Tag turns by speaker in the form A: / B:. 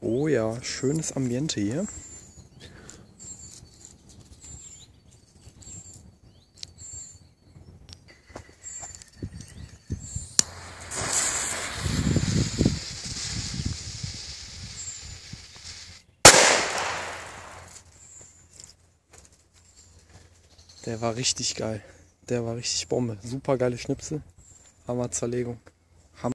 A: Oh ja, schönes Ambiente hier. Der war richtig geil. Der war richtig Bombe. Super geile Schnipsel. Hammer Zerlegung.